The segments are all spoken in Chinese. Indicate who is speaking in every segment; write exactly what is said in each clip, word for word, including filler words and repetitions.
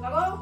Speaker 1: 老公，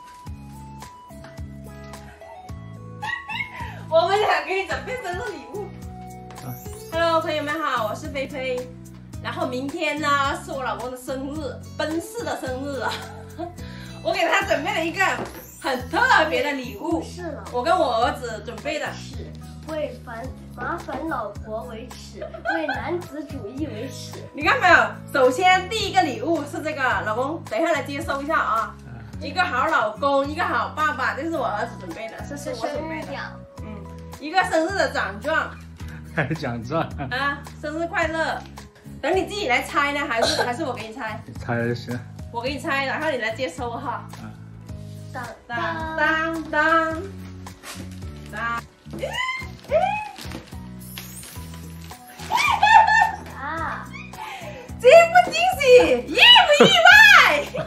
Speaker 1: 我们俩给你准备生日礼物。Hello， 朋友们好，我是菲菲。然后明天呢是我老公的生日，奔四的生日啊。我给他准备了一个很特别的礼物，
Speaker 2: 是了，
Speaker 1: 我跟我儿子准备的。
Speaker 2: 是为烦麻烦老婆为耻，为男子主义为耻。
Speaker 1: 你看没有？首先第一个礼物是这个，老公，等一下来接收一下啊。一个好老公，一个好爸爸，这是我儿子准备的，这是我准备的。嗯，一个生日的奖状，
Speaker 3: 还有奖状
Speaker 1: 啊，生日快乐。等你自己来猜呢，还是还是我给你猜？
Speaker 3: 你猜就行。
Speaker 1: 我给你猜，然后你来接收哈。
Speaker 2: 当
Speaker 1: 当当当当。
Speaker 2: 啊！
Speaker 1: 惊不惊喜？意不意外？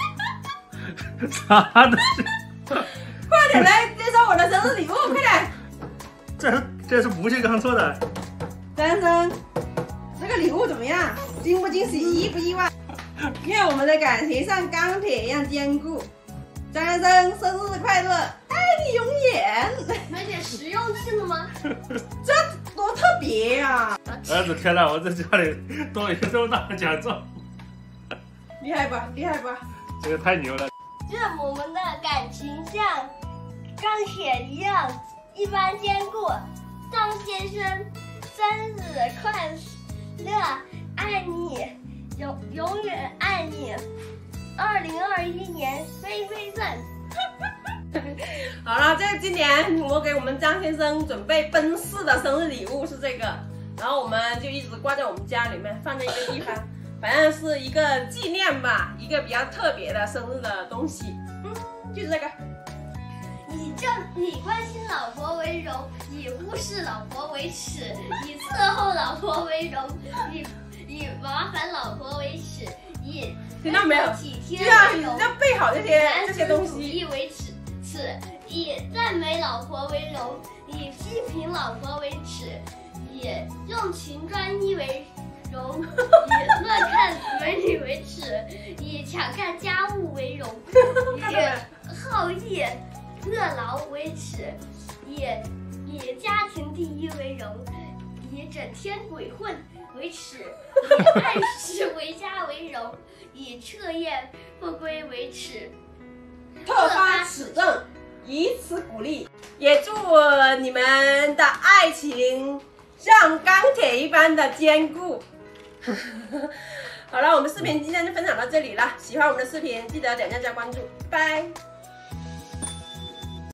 Speaker 3: 啥东西？
Speaker 1: 快点来接收我的生日礼物，快点！
Speaker 3: 这是这是不锈钢做的。
Speaker 1: 张生，这个礼物怎么样？惊不惊喜？意不意外？愿我们的感情像钢铁一样坚固。张生，生日快乐，爱你永远。
Speaker 2: 买点实用性的吗？
Speaker 1: 这多特别呀！
Speaker 3: 儿子，天哪，我在家里多了一个这么大的奖状，
Speaker 1: 厉害吧？厉害吧？
Speaker 3: 这个太牛了。
Speaker 2: 愿我们的感情像钢铁一样一般坚固。张先生，生日快乐，爱你，永永远爱你。二零二一年飞飞赞。
Speaker 1: 好了，这今年我给我们张先生准备奔四的生日礼物是这个，然后我们就一直挂在我们家里面，放在一个地方，反正是一个纪念吧，一个比较特别的生日的东西。嗯，就是这个。
Speaker 2: 以正以关心老婆为荣，以忽视老婆为耻，以伺候老婆为荣，以以麻烦老婆为耻，以
Speaker 1: 听到没有？
Speaker 2: 体贴
Speaker 1: 就要
Speaker 2: 为荣，
Speaker 1: 要背好这些这些东
Speaker 2: 主
Speaker 1: 西。
Speaker 2: 义为耻，耻以赞美老婆为荣，以批评老婆为耻，以用情专一为荣，以乱看美女为耻，以抢干家务为荣，以好逸恶劳为耻，以以家庭第一为荣，以整天鬼混为耻，以按时回家为荣，以彻夜不归为耻。
Speaker 1: 特发此证，以此鼓励，也祝你们的爱情像钢铁一般的坚固。好了，我们视频今天就分享到这里了。喜欢我们的视频，记得点赞加关注，拜拜。